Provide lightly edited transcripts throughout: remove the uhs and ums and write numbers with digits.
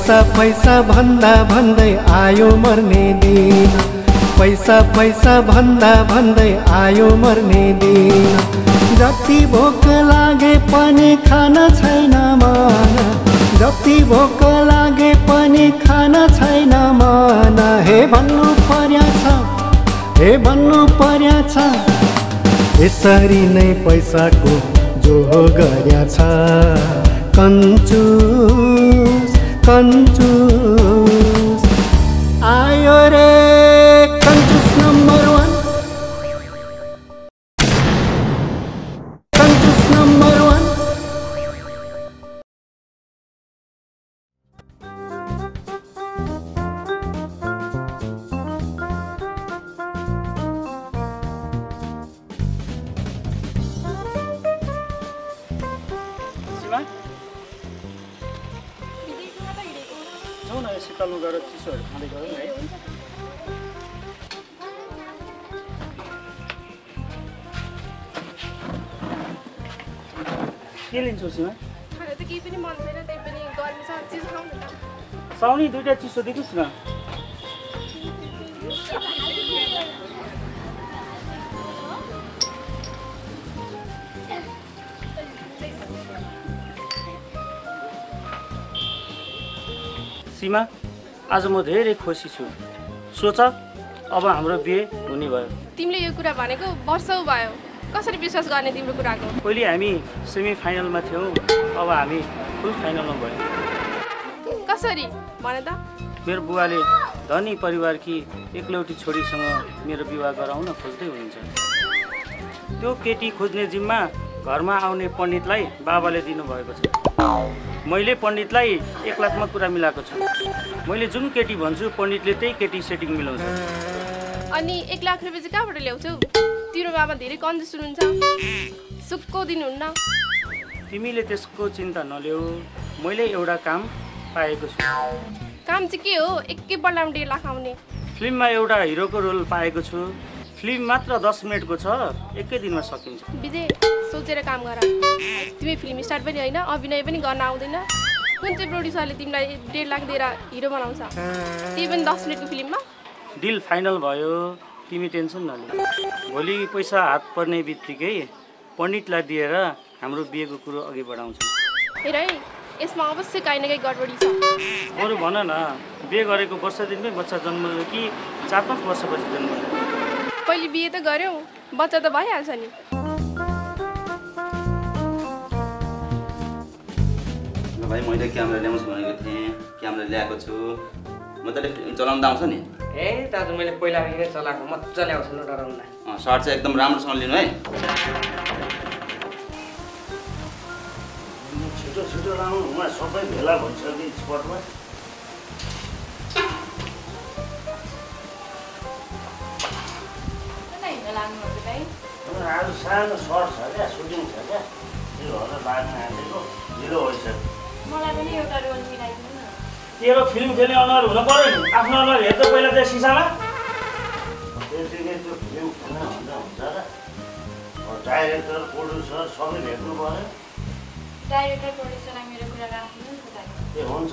पैसा पैसा भन्दा भन्दै आयो मर्ने दिन, पैसा पैसा भन्दा भन्दै आयो मर्ने दिन। जति भोक लागे पनि खान छैन मन, जति भोक लागे पनि खान छैन मन। हे भन्नु पर्या छ, हे भन्नु पर्या छ, यसरी नै पैसाको जोहो गर्या छ। कन्जुस कन्जुस आयो रे कन्जुस नम्बर 1, कन्जुस नम्बर 1। शीतलमा गएर चिसोहरू खाँदै गरौँ है। के लिन्छौ सीमा? खाना त केही पनि मन छैन, त्यही पनि गर्मी छ, चिसो खाउँ न त। साउनी दुईटा चिसो दिनुहोस् न। सीमा, आज म धेरै खुसी छु। सोच, अब हाम्रो बिहे हुने भयो। तिमीले यो कुरा भनेको वर्षौ भयो, कसरी विश्वास गर्ने तिम्रो कुराको? पहिले हामी सेमी फाइनलमा थियौँ, अब हामी फुल फाइनलमा भयौँ। कसरी भन त? मेरो बुवाले धनी परिवारकी एकलौटी छोरीसँग मेरो विवाह गराउन खोज्दै हुनुहुन्छ। त्यो केटी खोज्ने जिम्मा घरमा आउने पण्डितलाई बाबाले दिनुभएको छ। मैले पण्डितलाई 1 लाखमा कुरा मिलाएको छु। मैले जुन केटी भन्छु पण्डितले त्यही केटी सेटिङ मिलाउँछ। अनि 1 लाख रुपियाँ चाहिँ कहाँबाट ल्याउँछौ? तिम्रो बाबा धेरै कन्जुस हुनुहुन्छ, सुक्को दिनुहुन्न। तिमीले त्यसको चिन्ता नल्याऊ, मैले एउटा काम पाएको छु। काम चाहिँ के हो? एकैपल्टमा 1.5 लाख आउने? फिल्ममा एउटा हिरोको रोल पाएको छु। फिल्म मात्र 10 मिनटको छ, एकै दिनमा सकिन्छ। विजय, सोचेर काम गर। तिमी फिल्म स्टार पनि होइन, अभिनय पनि गर्न आउँदैन। कुन चाहिँ प्रोड्युसरले तिमीलाई 1.5 लाख दिएर हिरो बनाउँछ, त्यही पनि 10 मिनटको फिल्ममा? डिल फाइनल भयो, तिमी टेन्सन नलिऊ। भोलि पैसा हात पर्ने बित्तिकै पण्डितलाई दिएर हाम्रो बिहेको कुरो अघि बढाउँछ। हेर है, यसमा अवश्य काहीँ न काहीँ गडबडी छ। अरू भन न, बिहे गरेको वर्ष दिनमै बच्चा जन्मयो कि 4-5 वर्षपछि जन्मयो? पहिले बिहे त गऱ्यौ, बच्चा त भइहाल्छ नि। भाइ, मैले क्यामेरा ल्याउँछु भनेको थिएँ, क्यामेरा ल्याएको छु। मजाले फिल्म चलाउनु त आउँछ नि? ए दाजु, मैले पहिलादेखि नै चलाएको, मजाले आउँछ, नडराउनु। सर्ट चाहिँ एकदम राम्रोसँग लिनु है। छिटो छिटो लाउनु, उहाँ सबै भेला भइसक्यो स्पटमा। आज सानो सर्ट छ क्या, सुटिङ छ क्या, त्यो भएर लाग्न आँटेको ढिलो भइसक्यो। मलाई पनि एउटा रोल मिलाइदिनु न। तेरो फिल्म खेल्ने अनुहार हुनु पर्यो नि, आफ्नो अनुहार हेर्दा पहिला चाहिँ सिसामा। त्यसैले त्यो फिल्म खेल्न भन्दा हुन्छ र? डाइरेक्टर प्रोड्युसर सबै भेट्नु पर्यो। डाइरेक्टर प्रोड्युसरलाई मेरो कुरा राख्नु नि त। ए हुन्छ,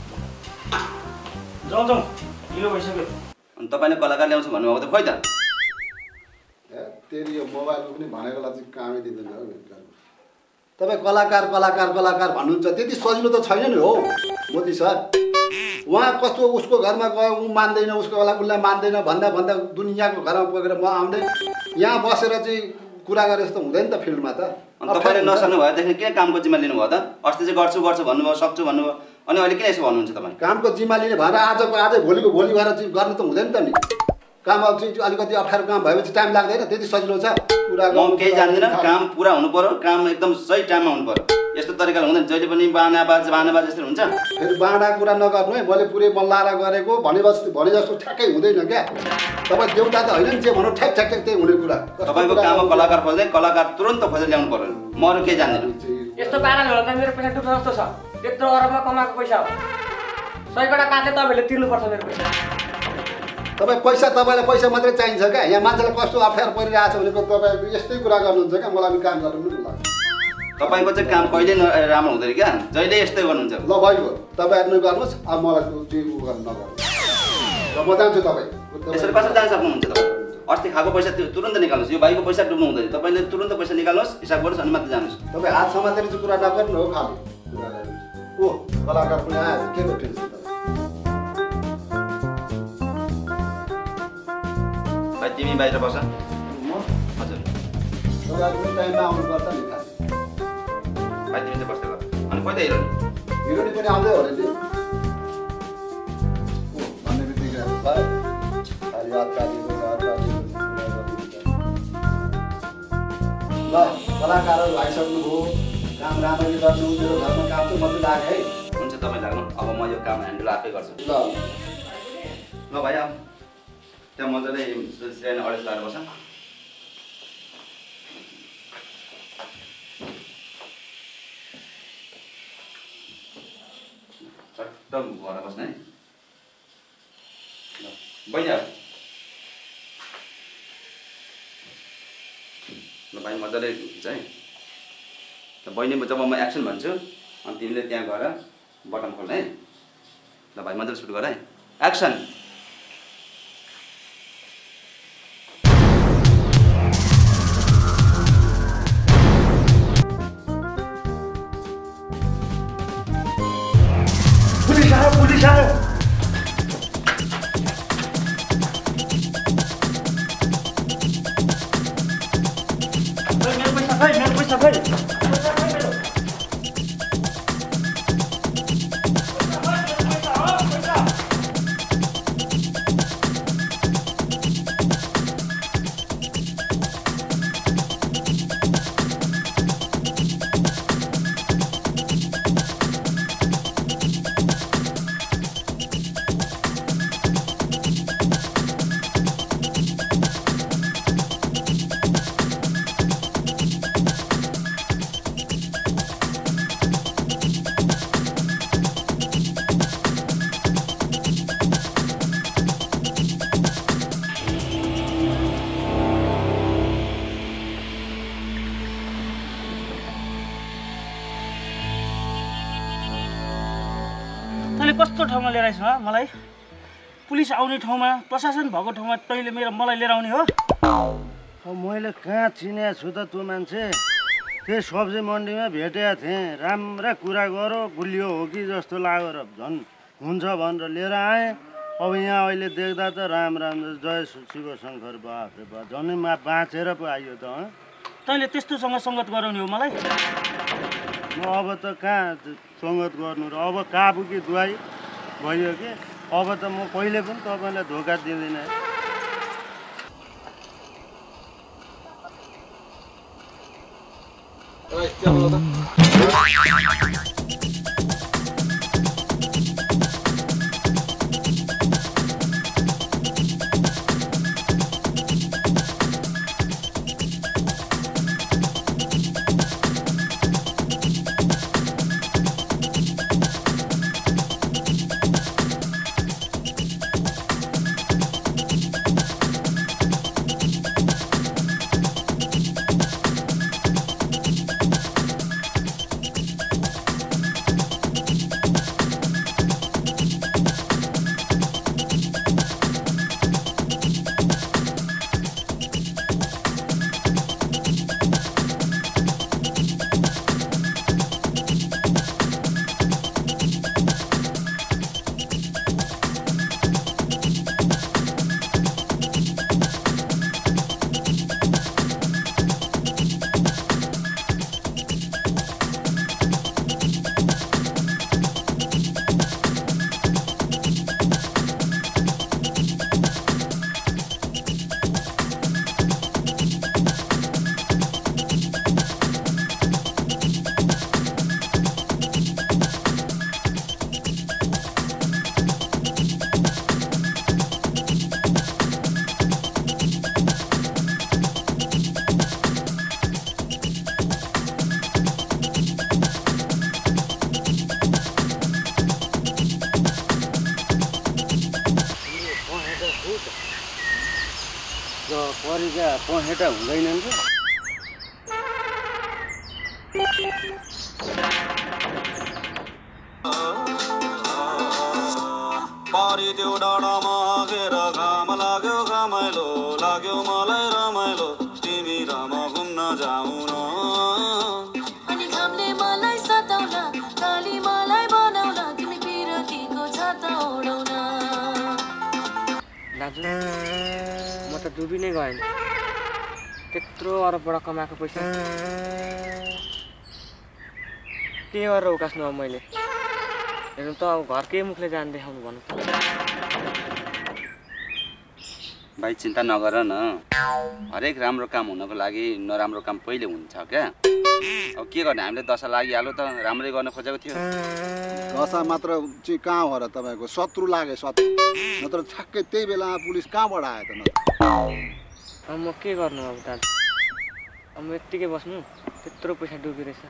जाउँ जाउँ, ढिलो भइसक्यो। अनि तपाईँले कलाकार ल्याउँछु भन्नुभएको त खोइ त? तेरि यो मोबाइलमा पनि भनेकोलाई चाहिँ कामै दिँदैन हो। तपाईँ कलाकार कलाकार कलाकार भन्नुहुन्छ, त्यति सजिलो त छैन नि हो मोदी सर। उहाँ कस्तो उसको घरमा गयो, ऊ मान्दैन, उसको उसलाई मान्दैन भन्दा भन्दा दुनियाँको घरमा पुगेर म आउँदै यहाँ बसेर चाहिँ कुरा गरे जस्तो हुँदैन त फिल्डमा त। अनि तपाईँले नसक्नु भएदेखि किन कामको जिम्मा लिनुभयो त? अस्ति चाहिँ गर्छु गर्छु भन्नुभयो, सक्छु भन्नुभयो, अनि अहिले किन यसो भन्नुहुन्छ तपाईँ? कामको जिम्मा लिने भएर आजको आजै भोलिको भोलि भएर चाहिँ गर्नु त हुँदैन त नि। काम अब चाहिँ अलिकति अप्ठ्यारो काम भएपछि टाइम लाग्दैन, त्यति सजिलो छ कुरा म केही जान्दिनँ। काम पुरा हुनु पर्यो, काम एकदम सही टाइममा हुनु पर्यो। यस्तो तरिकाले हुँदैन, जहिले पनि बानाबाज जस्तो हुन्छ। फेरि बाँडा कुरा नगर्नु है, मैले पुरै मल्लाएर गरेको भने जस्तो ठ्याक्कै हुँदैन क्या। तपाईँ देउता त होइन नि, जे भनौँ ठ्याक ठ्याक ठ्याक त्यही हुने कुरा। तपाईँको काममा कलाकार खोज्दै कलाकार तुरन्त खोजेर ल्याउनु पर्यो, म अरू केही जान्दिनँ। यस्तो पाराले होला त मेरो पैसा डुब्छ जस्तो छ। यत्रो अरबमा कमाएको पैसा हो, 100 वटा काटले तपाईँले तिर्नुपर्छ मेरो पैसा। तपाईँलाई पैसा मात्रै चाहिन्छ क्या? यहाँ मान्छेलाई कस्तो अप्ठ्यारो परिरहेको छ भनेको तपाईँ यस्तै कुरा गर्नुहुन्छ क्या? मलाई पनि काम गर्नु पनि लाग्छ। तपाईँको चाहिँ काम कहिले राम्रो हुँदैन क्या, जहिले यस्तै गर्नुहुन्छ। ल भयो तपाईँहरू नै गर्नुहोस्, अब मलाई त्यो उ गर्नु नगर्नु। ल म जान्छु तपाईँ। यसरी कसरी जान सक्नुहुन्छ तपाईँ? अस्ति खाएको पैसा तुरन्त निकाल्नुहोस्, यो भाइको पैसा डुब्नु हुँदैन। तपाईँले तुरन्त पैसा निकाल्नुहोस्, हिसाब गर्नुहोस् अनि मात्रै जानुहोस्। तपाईँ हात समातेर चाहिँ कुरा नगर्नु हो खालि। ओ कलाकार पनि आयो, के को टेन्सन तपाईँ? भाइ तिमी बाहिर बस। म हजुर तपाईँहरू कुन टाइममा आउनुपर्छ नि खालि। भाइ तिमी चाहिँ बस्दै गर। अनि कहिले हिरोनी? हिरोनी पनि आउँदै हो नि। ओ भन्ने बित्तिकै खालि हात काटिएको ल कलाकारहरू आइसक्नुभयो, काम राम्ररी गर्नु। मेरो घरमा काम चाहिँ मात्रै लाग्यो है। हुन्छ तपाईँ लाग्नु, अब म यो काम ह्यान्डल आफै गर्छु। ल ल भाइ आऊ, त्यहाँ मजाले स्ट्यान्ड अडेस लगाएर बस। चट्ट भएर बस्ने है। ल बहिनी आऊ। ल भाइ मजाले हुन्छ है। ल बहिनी जब म एक्सन भन्छु अनि तिमीले त्यहाँ गएर बटन खोल्ने है। ल भाइ मजाले सुट गर है। एक्सन। पुलिस आयो, पुलिस आयो। मेरो पैसा फेरि तैँले कस्तो ठाउँमा लिएर आइस् मलाई? पुलिस आउने ठाउँमा, प्रशासन भएको ठाउँमा तैँले मलाई लिएर आउने हो? अब मैले कहाँ चिनेको छु त त्यो मान्छे? त्यही सब्जी मन्डीमा भेटेको थिएँ। राम्रा कुरा गरो, गुलियो हो कि जस्तो लाग्यो र झन् हुन्छ भनेर लिएर आएँ। अब यहाँ अहिले देख्दा त राम राम जय शिव शङ्कर बाप रे बा, झन् बाँचेर पो आइयो त। तैँले त्यस्तोसँग सङ्गत गराउने हो मलाई? म अब त कहाँ सङ्गत गर्नु र, अब काबु कि दुवाई भयो कि अब त म कहिले पनि तपाईँलाई धोका दिँदिनँ। परिका पहेटा हुँदैनन् पारिदेऊ डाँडामा हागेर घाम लाग्यो घामाइलो लाग्यो मलाई रमाइलो तिमी राम घुम्न जाऊ न अनि घामले मलाई सताउला काली मलाई बनाउला तिमी पिरतीको छाता ओढाउला दाजु म त डुबी नै गएँ त्यत्रो अरबबाट कमाएको पैसा के गरेर उकास्नु अब मैले हेर्नु त अब घरकै मुखले जान देखाउनु भन्नु त भाइ चिन्ता नगर न हरेक राम्रो काम हुनको लागि नराम्रो काम पहिले हुन्छ क्या अब के गर्ने हामीले दशा लागिहाल्यो त राम्रै गर्न खोजेको थियो दशा मात्र चाहिँ कहाँ हो र तपाईँको शत्रु लाग्यो शत्रु नत्र ठ्याक्कै त्यही बेलामा पुलिस कहाँबाट आयो त अब म के गर्नु अब दाजु अब म यत्तिकै बस्नु त्यत्रो पैसा डुबिरहेछ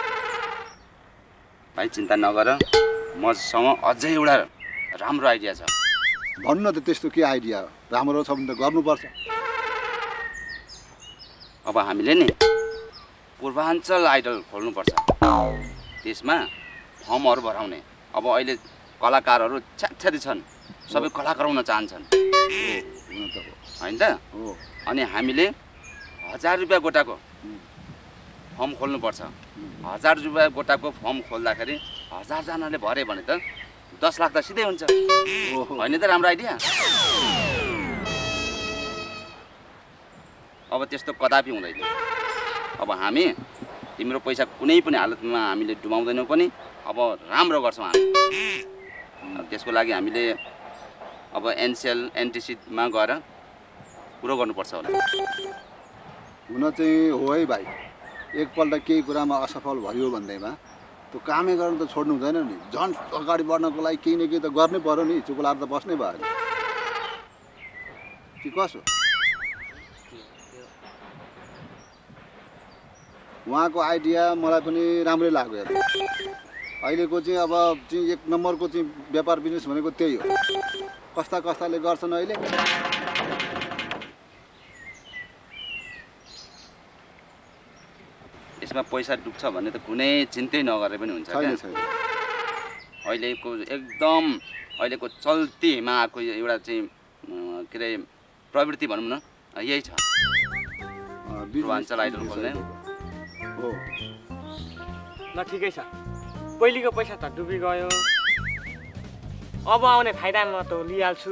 भाइ चिन्ता नगर मसँग अझै एउटा राम्रो आइडिया छ भन्नु न त त्यस्तो के आइडिया राम्रो छ भने त गर्नुपर्छ अब हामीले नि पूर्वाञ्चल आइडल खोल्नुपर्छ त्यसमा फर्महरू भराउने अब अहिले कलाकारहरू छ्याछ्यादी छन् सबै कलाकार हुन चाहन्छन् होइन त अनि हामीले 1000 रुपियाँ गोटाको फर्म खोल्नुपर्छ 1000 रुपियाँ गोटाको फर्म खोल्दाखेरि 1000 जनाले भरे भने त 10 लाख त सिधै हुन्छ होइन त राम्रो आइडिया अब त्यस्तो कदापि हुँदैन अब हामी तिम्रो पैसा कुनै पनि हालतमा हामीले डुबाउँदैनौँ पनि अब राम्रो गर्छौँ हामी त्यसको लागि हामीले अब एनसेल एनटिसीमा गएर कुरो गर्नुपर्छ होला हुन चाहिँ हो है भाइ एकपल्ट केही कुरामा असफल भयो भन्दैमा त्यो कामै गर्न त छोड्नु हुँदैन नि झन् अगाडि बढ्नको लागि केही न केही त गर्नै पर्यो नि चुप लाएर त बस्नै भयो कि कसो उहाँको आइडिया मलाई पनि राम्रै लाग्यो हेर अहिलेको चाहिँ अब चाहिँ 1 नम्बरको चाहिँ व्यापार बिजनेस भनेको त्यही हो कस्ता कस्ताले गर्छन् अहिले यसमा पैसा डुब्छ भने त कुनै चिन्तै नगरे पनि हुन्छ अहिलेको एकदम अहिलेको चल्तीमा आएको एउटा चाहिँ के अरे प्रवृत्ति भनौँ न यही छ पूर्वाञ्चल आइडल खोल्ने हो ल ठिकै छ पहिलेको पैसा त डुबी गयो अब आउने फाइदामा त लिइहाल्छु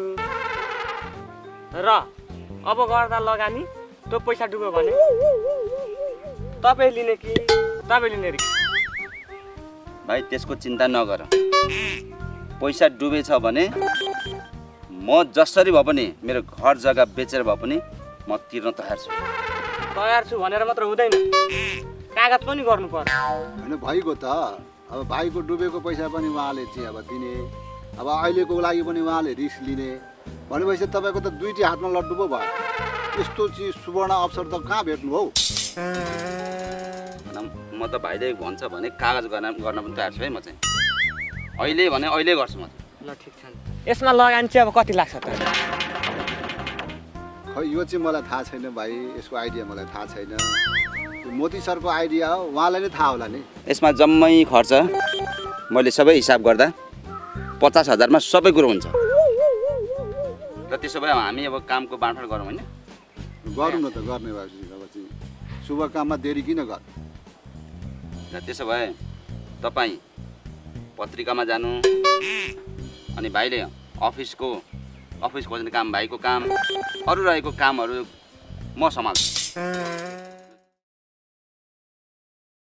र अब गर्दा लगानी त्यो पैसा डुब्यो भने तपाईँ लिने कि तपाईँ लिने रिक्स भाइ त्यसको चिन्ता नगर पैसा डुबेछ भने म जसरी भए पनि मेरो घर जग्गा बेचेर भए पनि म तिर्न तयार छु भनेर मात्र हुँदैन कागज पनि गर्नु पर्छ होइन भाइको त अब भाइको डुबेको पैसा पनि उहाँले चाहिँ अब दिने अब अहिलेको लागि पनि उहाँले रिस्क लिने भनेपछि तपाईँको त दुईटी हातमा लड्डु पो भयो यस्तो चाहिँ सुवर्ण अवसर त कहाँ भेट्नु हौ म त भाइले भन्छ भने कागज गर्न पनि तयार छु है म चाहिँ अहिले भने अहिले गर्छु म ल ठिक छ यसमा लगानी चाहिँ अब कति लाग्छ त खै यो चाहिँ मलाई थाहा छैन भाइ यसको आइडिया मलाई थाहा छैन मोती सरको आइडिया हो उहाँलाई नै थाहा होला नि यसमा जम्मै खर्च मैले सबै हिसाब गर्दा 50,000 मा सबै कुरो हुन्छ र त्यसो भए हामी अब कामको बाँडफाँड गरौँ होइन गरौँ न त गर्ने भएपछि अब चाहिँ शुभ काममा देरी किन गर र त्यसो भए तपाईँ पत्रिकामा जानु अनि भाइले अफिस खोज्ने काम भाइको काम अरू रहेको कामहरू म सम्हाल्छु